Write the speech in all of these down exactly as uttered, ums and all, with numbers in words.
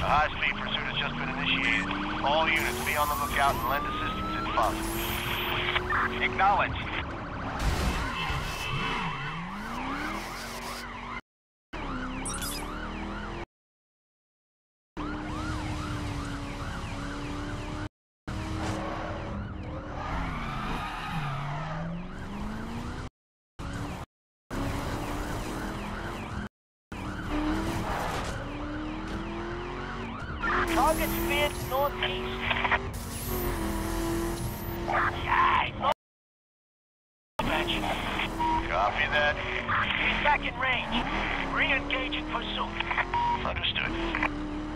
high-speed pursuit has just been initiated. All units be on the lookout and lend assistance if possible. Acknowledged. Target speed northeast. Yeah, no. Copy that. He's back in range. Re-engaging pursuit. Understood.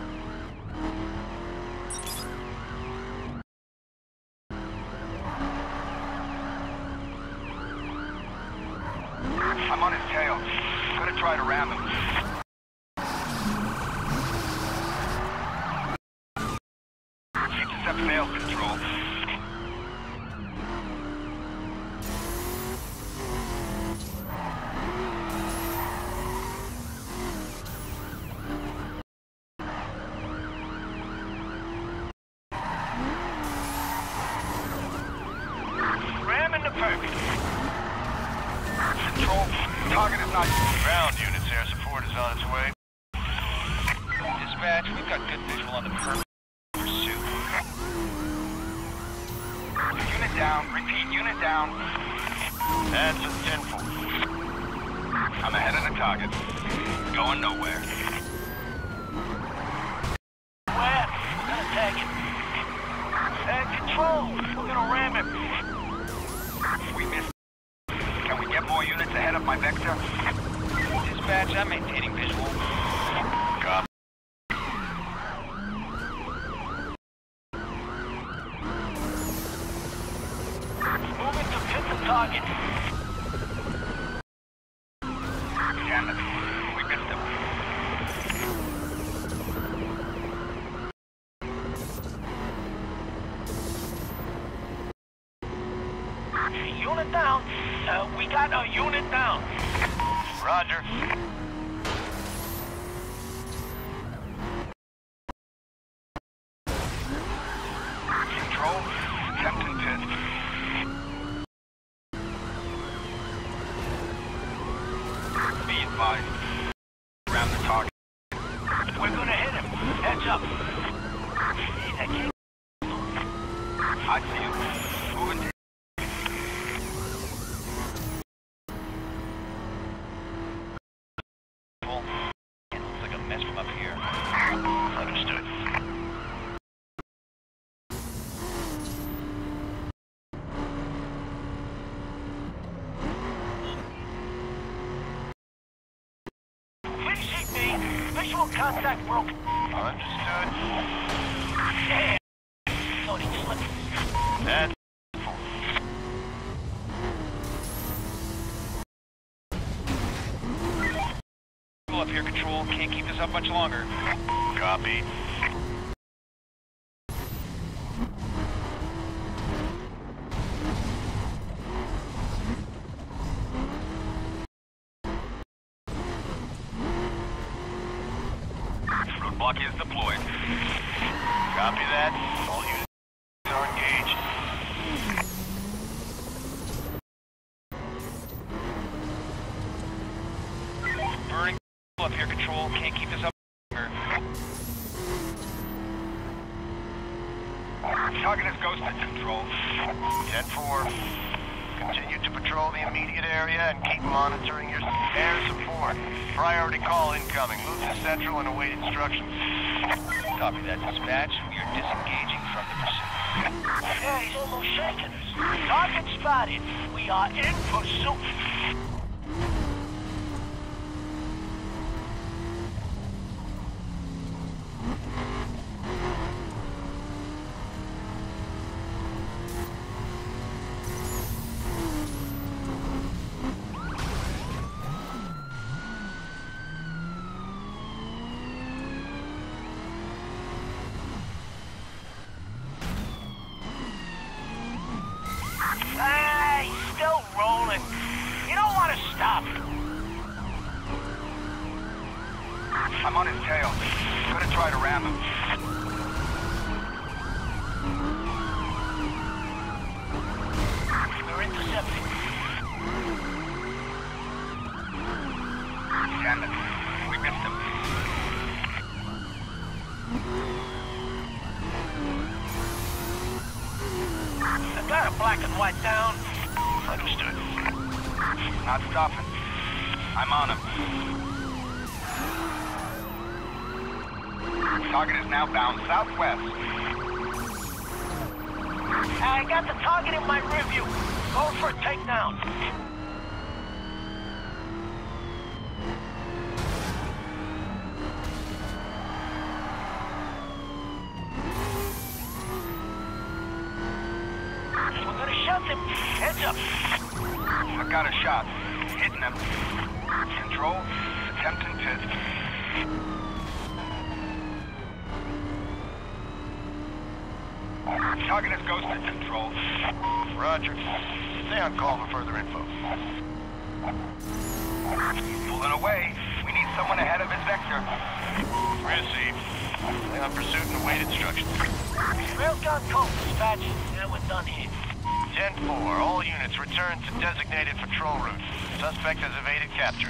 I'm on his tail. Gonna try to ram him. Intercept failed, Control. Ramming the perk. Control, target is not... Ground units, air support is on its way. Dispatch, we've got good visual on the perk pursuit. Unit down, repeat, unit down. That's a tenfold. I'm ahead of the target. Going nowhere. Where? We're gonna tag it. Uh, control, we're gonna ram him. We missed. Can we get more units ahead of my vector? Dispatch, I'm maintaining visual. Copy. Moving to pit the target. Damn it. We missed him. Unit down. Uh, we got a unit down. Roger. Control, attempting pit. Be advised. Ram the target. We're gonna hit him. Heads up. See that kid? I see you. Moving to... It looks like a mess from up here. Understood. V C B, visual contact broken. Understood. Damn. Loading slip. That's... Up here, Control. Can't keep this up much longer. Copy. Roadblock is deployed. Copy that. All units are engaged. Burning up here, Control. Can't keep this up longer. Target is ghosted, Control. ten four. Continue to patrol the immediate area and keep monitoring your air support. Priority call incoming. Move to Central and await instructions. Copy that, Dispatch. We are disengaging from the pursuit. Yeah, he's almost shaking us. Target spotted. We are in pursuit. Hey, still rolling. You don't want to stop. I'm on his tail. Gonna try to ram him. We're intercepting. Damn it. We missed him. I got a black and white down. Understood. Not stopping. I'm on him. Target is now bound southwest. I got the target in my rearview. Going for a takedown. We're gonna shut him. Heads up. I got a shot. Hitting him. Control. Attempting to... Target is ghosted. Control. Roger. Stay on call for further info. Pulling away. We need someone ahead of his vector. Received. Stay on pursuit and await instructions. Railgun code dispatch. Yeah, we're done here. ten four, all units return to designated patrol routes. Suspect has evaded capture.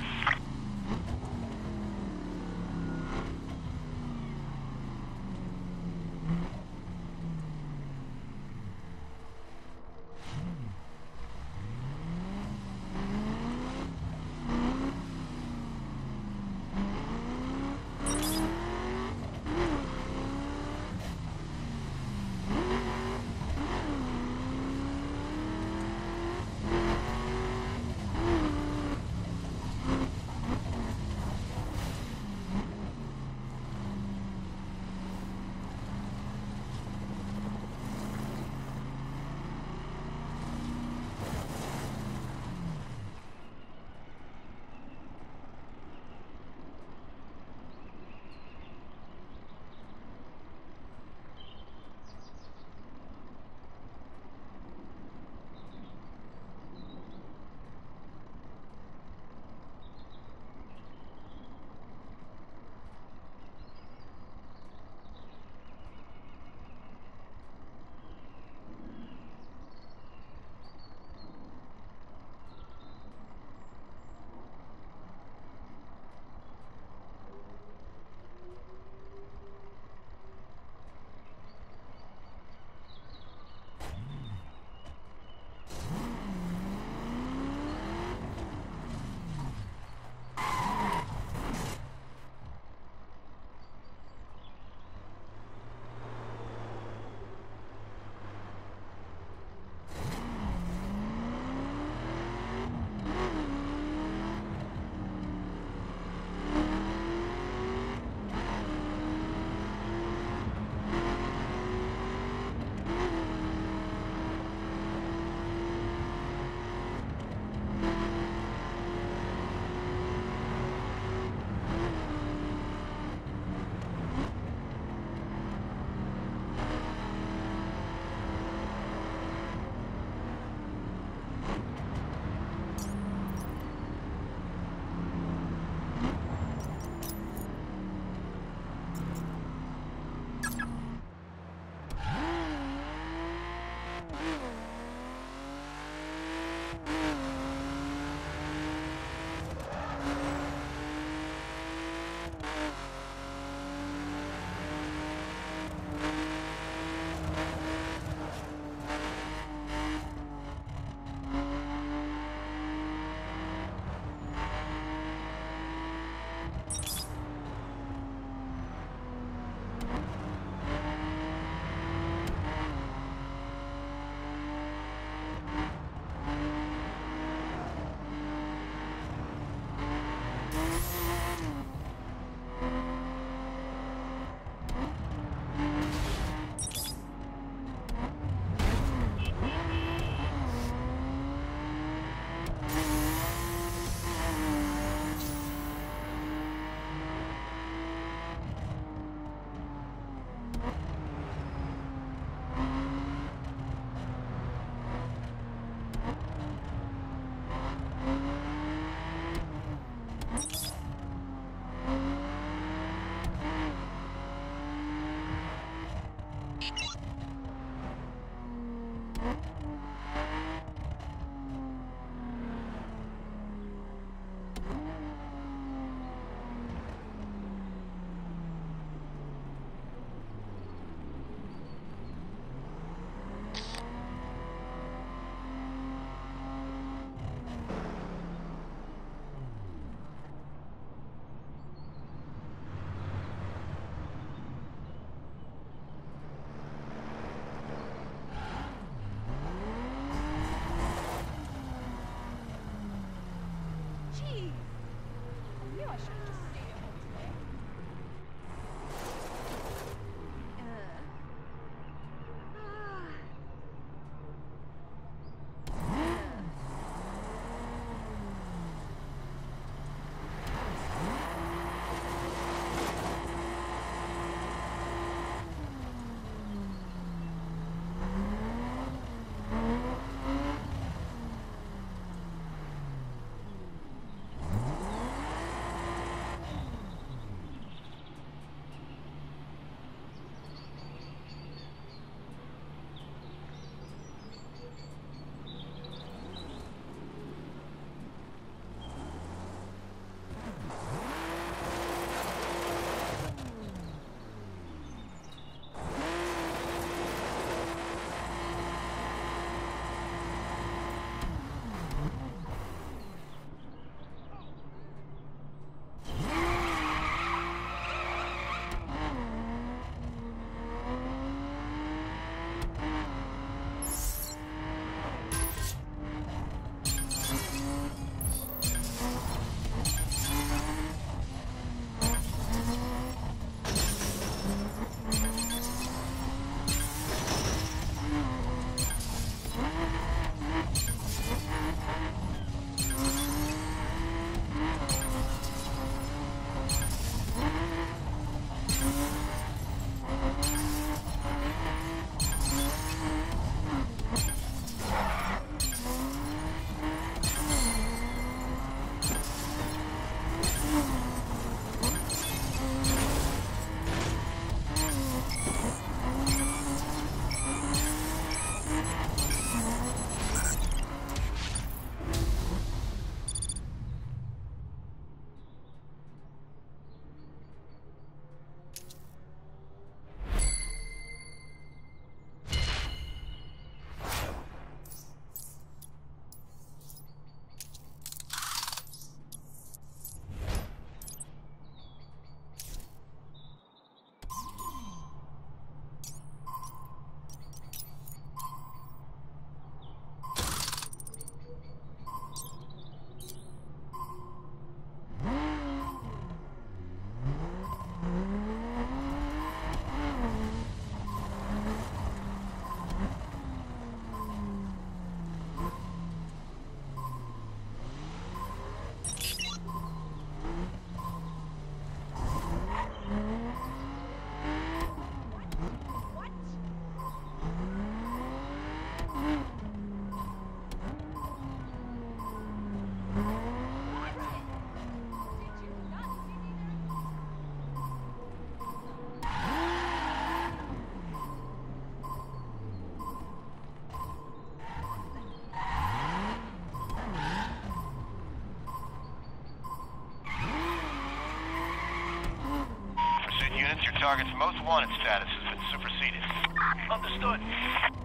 Target's most wanted status has been superseded. Understood.